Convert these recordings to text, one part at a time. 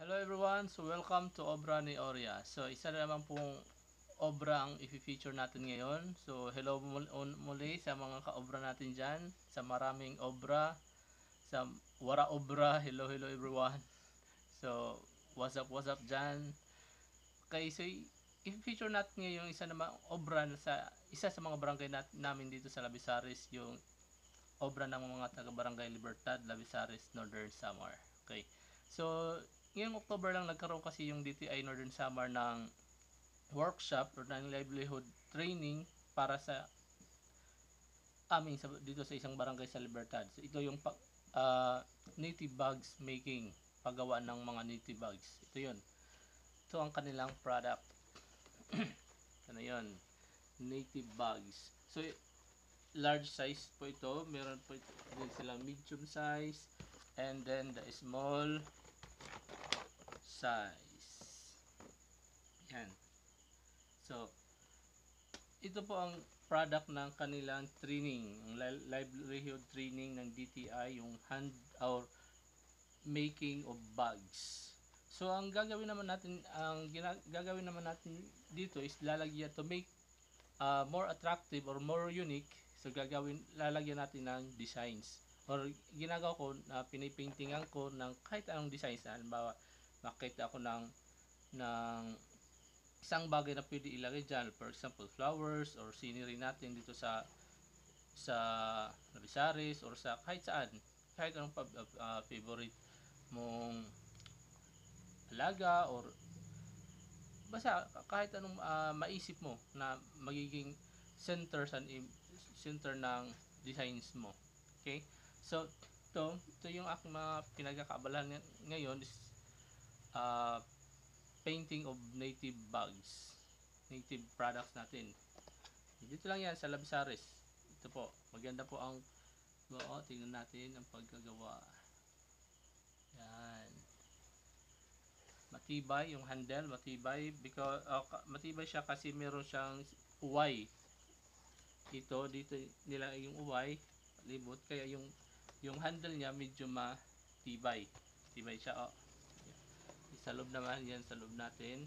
Hello everyone, so welcome to Obra ni Oria. So isa na naman pong obra ang i-feature natin ngayon. So hello muli sa mga ka-obra natin dyan, sa maraming obra, sa wara obra, hello everyone. So what's up dyan. Okay, so i-feature natin ngayon isa naman obra sa isa sa mga barangay namin dito sa Labisares, yung obra ng mga taga-barangay Libertad, Labisares, Northern Samar. Okay. So, ngayong October lang nagkaroon kasi yung DTI Northern Samar ng workshop or ng livelihood training para sa amin dito sa isang barangay sa Libertad. So, ito yung native bags making, paggawa ng mga native bags. Ito yun. Ito ang kanilang product. Ano yun? Native bags. So, large size po ito. Meron po din silang medium size and then the small size. Yan. So, ito po ang product ng kanilang training, ang livelihood training ng DTI, yung hand or making of bags. So, ang gagawin naman natin dito is lalagyan to make more attractive or more unique. So, lalagyan natin ng designs. Or ginagawa ko na pinipaintingan ko ng kahit anong designs. Halimbawa, makita ako ng isang bagay na pwede ilagay dyan. For example, flowers or scenery natin dito sa Labisares or sa kahit saan. Kahit anong favorite mong alaga or basta kahit anong maisip mo na magiging center ng designs mo. Okay? So, ito yung aking mga pinagkakaabalahan ngayon is painting of native bags, native products natin. Dito lang yan sa Labisares. Ito po, maganda po ang tingnan natin ang pagkagawa. Yan. Matibay yung handle, matibay because matibay siya kasi meron siyang uway. Dito nila yung uway, libot, kaya yung handle niya medyo matibay. Tibay siya, sa loob naman, yan sa loob natin.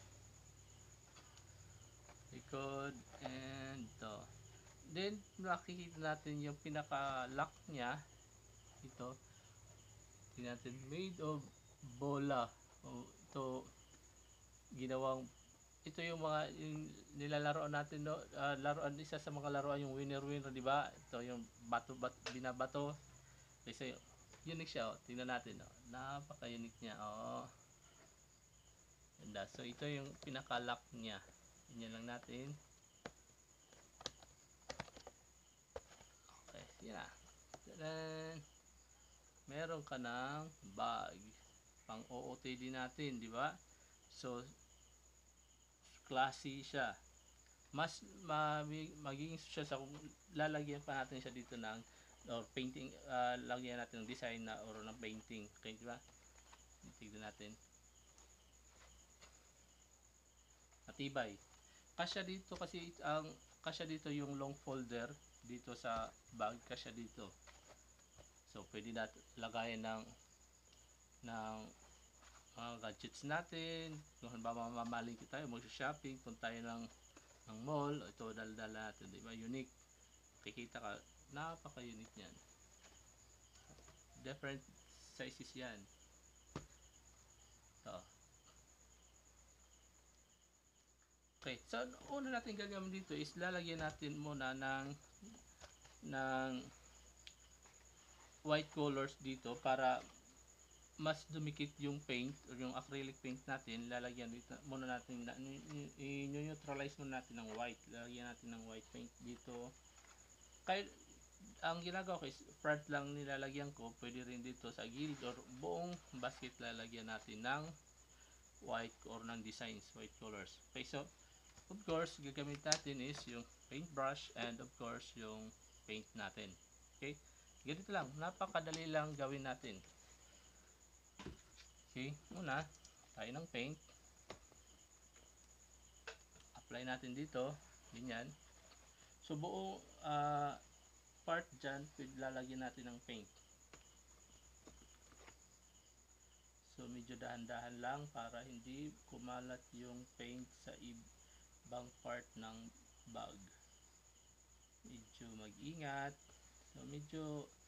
Likod and to. Then makikita natin yung pinaka-lock niya. Ito. Tingnan natin, made of bola. Ito ginawang ito yung mga yung nilalaroan natin laruan, isa sa mga laruan yung winner, di ba? Ito yung binabato. Kasi unique siya, tingnan natin, napaka-unique niya. Ganda. So ito yung pinaka-lock niya. Yan lang natin. Okay, yan. Then meron ka ng bag pang OOTD natin, di ba? So classy siya. Mas magiging siya sa kung lalagyan pa natin siya dito ng or painting, lagyan natin ng design na or ng painting. Okay, di ba? Tignan natin. Matibay. Kasya dito yung long folder dito sa bag, kasya dito. So pwede natin lagayan ng gadgets natin. Kung halimbawa mamamalingki tayo, mag-shopping, punta tayo ng mall, ito dala natin, di ba? Unique. Kikita ka, napaka-unique niyan. Different sizes yan. Ito. Okay, so una natin gagawin dito is lalagyan natin muna ng white colors dito para mas dumikit yung paint or yung acrylic paint natin. Lalagyan dito muna natin, i-neutralize muna natin ng white. Lalagyan natin ng white paint dito. Kaya ang ginagawa ko is front lang nilalagyan ko, pwede rin dito sa gilid or buong basket lalagyan natin ng white or ng designs, white colors. Okay, so of course gagamit natin is yung paintbrush and of course yung paint natin. Okay, ganito lang, napakadali lang gawin natin. Okay, muna tayo ng paint, apply natin dito, ganyan. So buong part dyan, lalagyan natin ng paint. So medyo dahan-dahan lang para hindi kumalat yung paint sa ibang part ng bag. Medyo mag-ingat. So medyo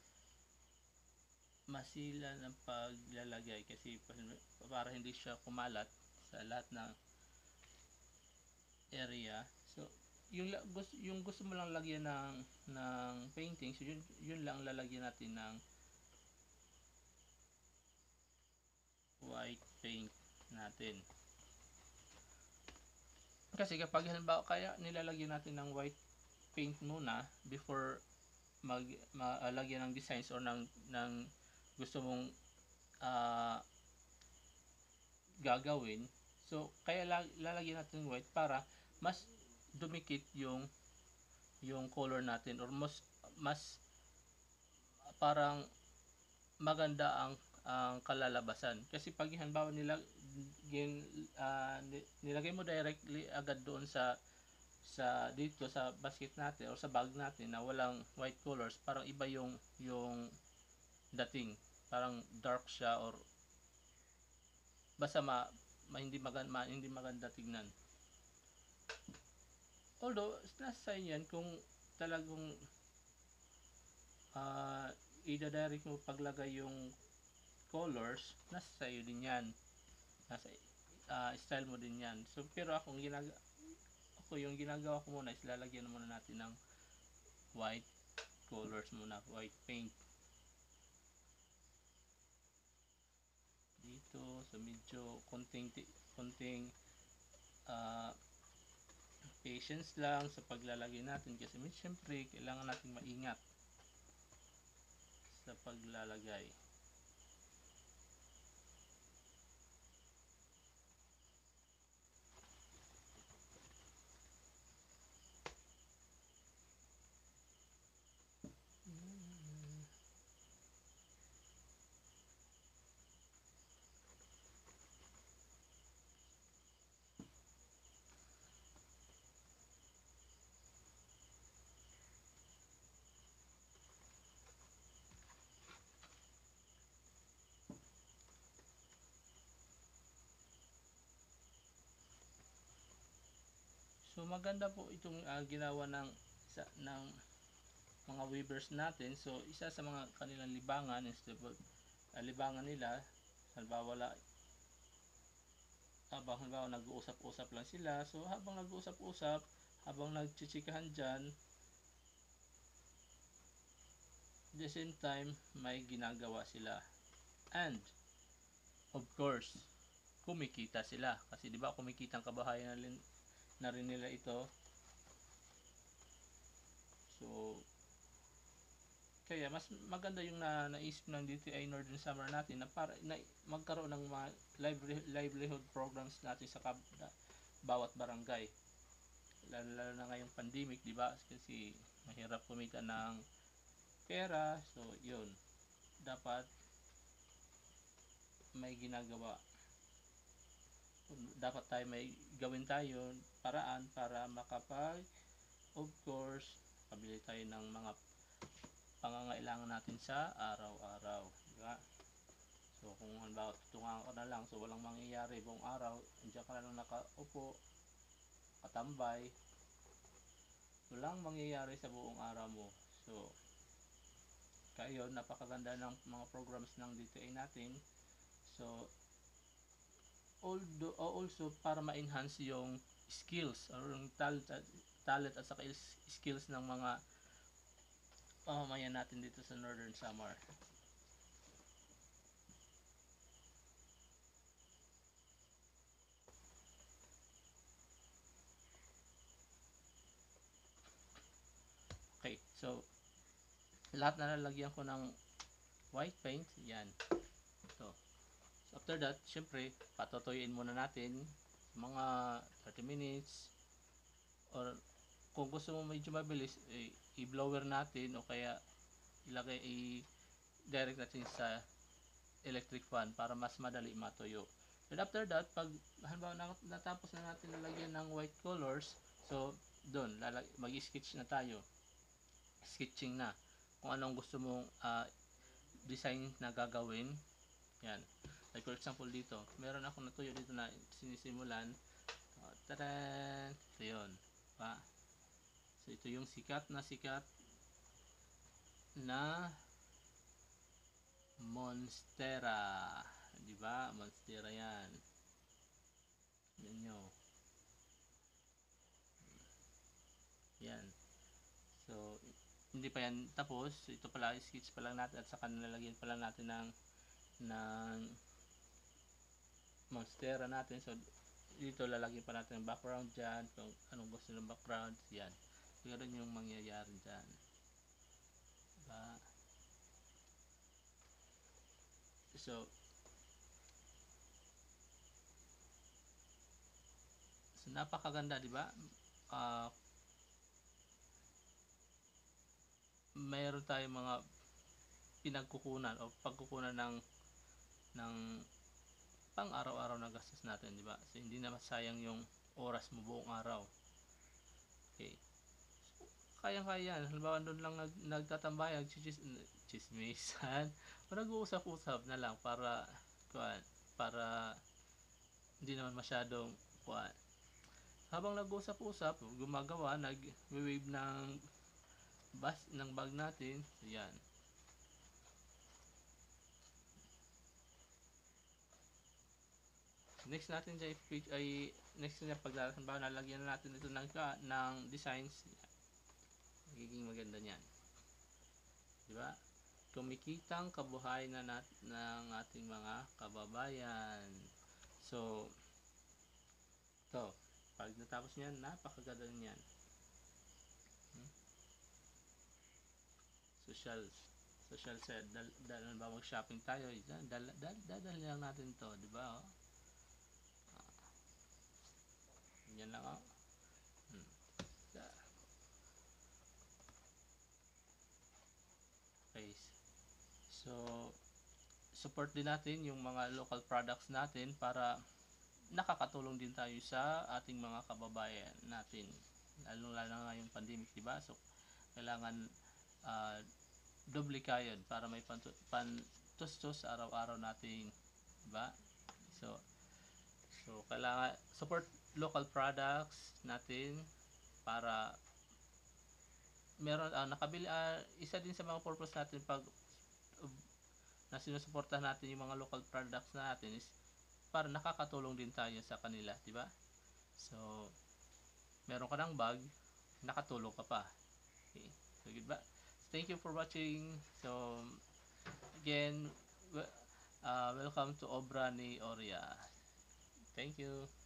masilan ang paglalagay kasi para hindi siya kumalat sa lahat ng area. So yung gusto mo lang lagyan ng painting, so yun lang lalagyan natin ng white paint natin. Kasi kapag halimbawa kaya nilalagyan natin ng white paint muna before lagyan ng designs or ng gusto mong gagawin. So kaya lalagyan natin ng white para mas dumikit yung color natin, or mas parang maganda ang kalalabasan. Kasi pag halimbawa nilagay mo directly agad doon sa dito sa basket natin or sa bag natin na walang white colors, parang iba yung dating, parang dark siya or basta hindi maganda tignan. Although nasa inyo yan kung talagang i-direct mo paglagay yung colors, nasa sa'yo din yan, nasa style mo din yan. So pero yung ginagawa ko muna is lalagyan muna natin ng white colors muna, white paint dito. So medyo konting patience lang sa paglalagay natin kasi siyempre kailangan natin maingat sa paglalagay. So maganda po itong ginawa ng mga weavers natin. So isa sa mga kanilang libangan, instead of libangan nila, halimbawa nag-uusap-usap lang sila. So habang nag-uusap-usap, habang nagchichikahan dyan, at the same time may ginagawa sila, and of course kumikita sila kasi di ba kumikita ang kabahayan na rin nila ito. So kaya mas maganda yung naisip ng DTI Northern Samar natin na para magkaroon ng mga livelihood programs natin sa bawat barangay, lalo na ngayong pandemic, di ba? Kasi mahirap kumita ng pera. So yun, dapat may ginagawa, dapat may gawin tayo paraan para of course pabili tayo ng mga pangangailangan natin sa araw-araw, diba? So kung halimbawa tutungan ka na lang, so walang mangyayari buong araw, nandiyan ka na lang nakaupo, katambay, walang mangyayari sa buong araw mo. So kaya napakaganda ng mga programs ng DTI natin. So also para ma-enhance yung skills or yung talent at saka skills ng mga mamamayan natin dito sa Northern Samar. Okay, so lahat na nalagyan ko ng white paint, yan. So after that, syempre patutuyuin muna natin mga 30 minutes, or kung gusto mo medyo mabilis, i-blower natin o kaya i-direct natin sa electric fan para mas madali matuyo. And after that, pag halimbawa natapos na natin lalagyan ng white colors, so doon mag-sketch na tayo, sketching na kung anong gusto mong design na gagawin. Yan. Like for example dito, meron akong natuyo dito na sinisimulan. Tadan! Ito yun. Diba? So ito yung sikat na Monstera. Diba? Monstera yan. Yan nyo. Yan. So, hindi pa yan tapos. Ito pala, sketch pa lang natin at saka nilalagyan pa lang natin ng Monstera natin. So, dito lalagyan pa natin ng background dyan. Kung anong gusto ng background, yan. So, ganun yung mangyayari dyan. Diba? So, napakaganda, di ba? Mayroon tayong mga pinagkukunan o pagkukunan ng pang araw-araw na gastos natin, di ba? So, hindi na masayang yung oras mo buong araw. Okay. So, kayang-kaya yan. Halimbawa, doon lang nagtatambay, chismisan, o nag-uusap-usap na lang para hindi naman masyadong habang nag-uusap-usap, gumagawa, nag-wave ng bag natin. So, yan. Next natin dyan ay next na paglalakad, nalagyan na natin ito ng designs. Magiging maganda niyan. Di ba? Kumikitang kabuhayan na ng ating mga kababayan. So, ito. Pag natapos niyan, napakaganda niyan. Social set. Dahil ba mag-shopping tayo, dadali lang natin to, di ba? Oh? Yan lang, oh. Okay. So, support din natin yung mga local products natin para nakakatulong din tayo sa ating mga kababayan natin. Lalo na ngayong pandemic, di ba? So, kailangan doble kayod para may pantustos sa araw-araw nating, di ba? So kailangan support local products natin para meron nakabili isa din sa mga purpose natin pag na sinusuportahan natin yung mga local products natin is para nakakatulong din tayo sa kanila, di ba? So meron ka ng bag, nakatulong ka pa. Okay. So good ba? Thank you for watching. So again, welcome to Obra ni Oria. Thank you.